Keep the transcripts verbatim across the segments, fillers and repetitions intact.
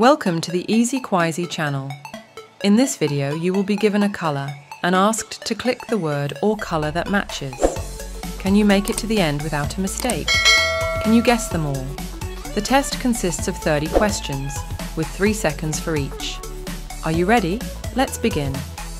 Welcome to the Easy Quizy channel. In this video you will be given a colour and asked to click the word or colour that matches. Can you make it to the end without a mistake? Can you guess them all? The test consists of thirty questions, with three seconds for each. Are you ready? Let's begin.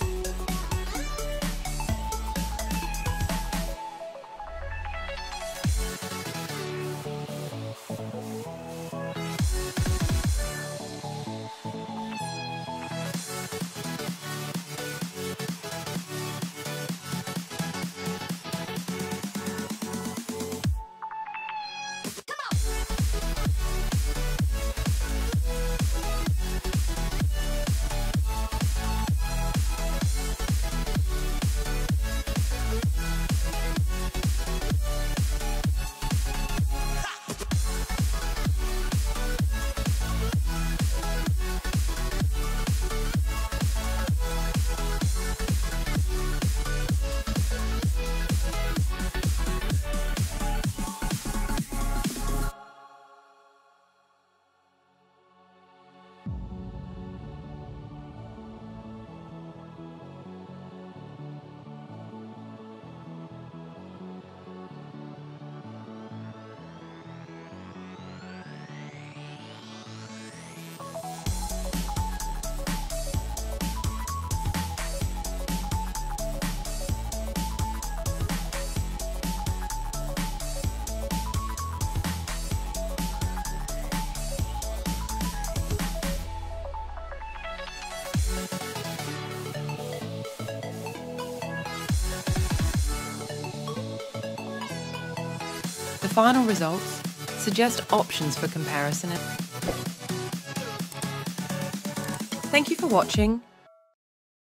The final results suggest options for comparison. Thank you for watching